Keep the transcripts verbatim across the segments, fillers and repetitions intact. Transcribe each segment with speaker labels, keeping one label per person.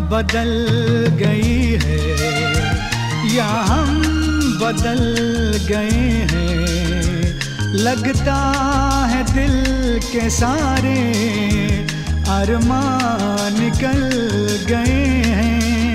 Speaker 1: बदल गई है या हम बदल गए हैं, लगता है दिल के सारे अरमान निकल गए हैं।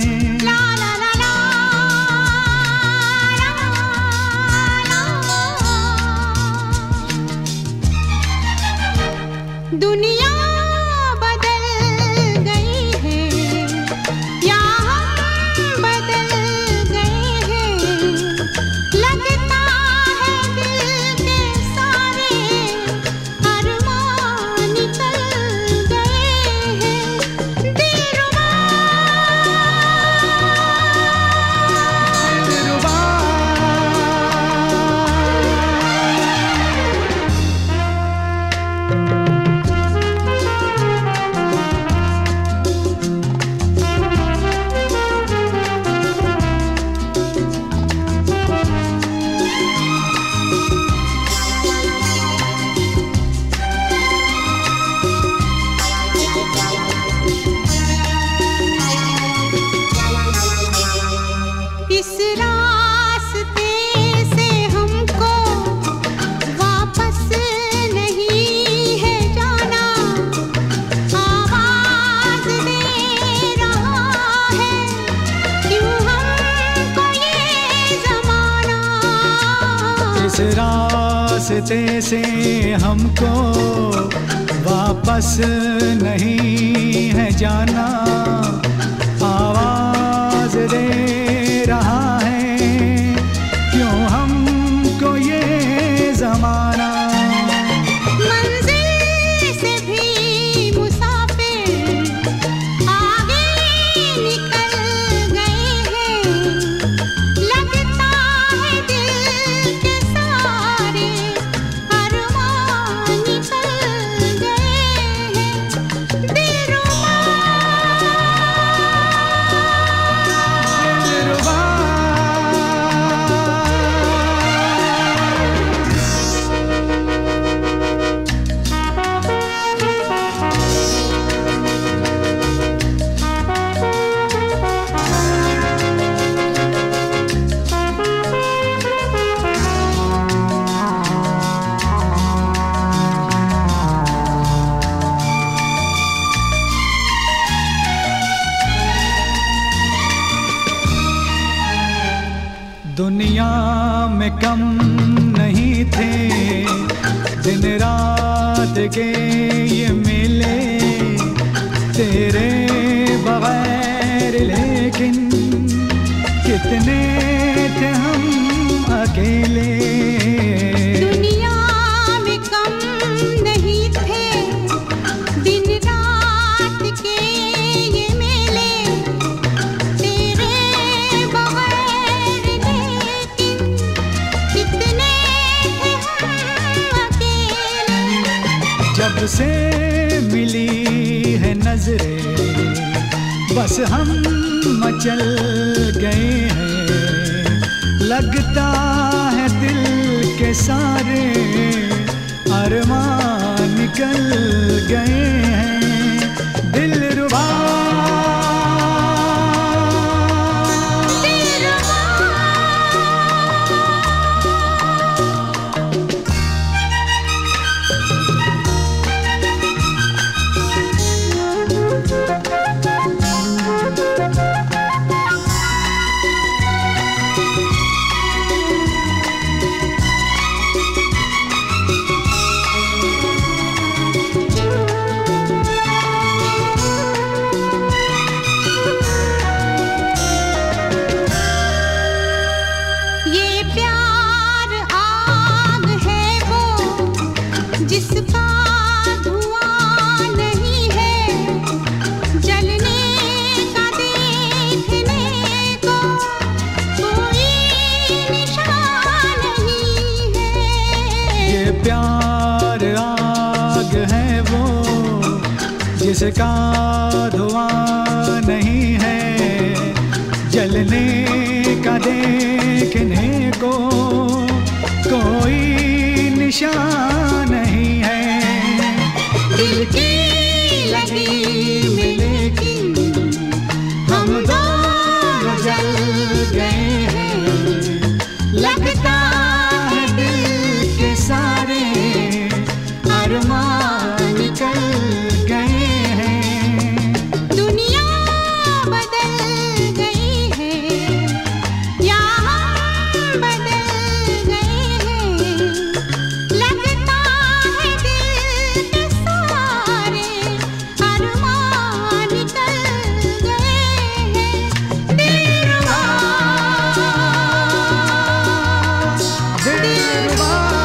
Speaker 2: दुनिया बदल गई है या हम बदल गए हैं, लगता है दिल के सारे अरमान निकल गए हैं। दिलरुबा दिलरुबा इस रास्ते से हमको वापस नहीं है जाना, आवाज दे रहा है क्यों हमको ये ज़माना।
Speaker 1: इस रास्ते से हमको वापस नहीं है जाना, आवाज दे रहा है क्यों हमको ये ज़माना।
Speaker 2: मंजिल से भी मुसाफिर आगे निकल गए हैं, लगता है दिल के सारे अरमान निकल गए हैं। दिलरुबा
Speaker 1: दुनिया में कम नहीं थे दिन रात के ये मेले तेरे बगैर, लेकिन कितने थे हम अकेले।
Speaker 2: दुनिया में कम नहीं थे दिन रात के ये मेले तेरे बगैर, लेकिन कितने थे हम अकेले।
Speaker 1: जब से मिली है नजरें बस हम मचल गए हैं, लगता है दिल के सारे अरमान निकल गए हैं। दिलरुबा जिसका धुआं नहीं है, जलने का देखने को कोई निशान नहीं है। दिल की लगी में लेकिन दरबार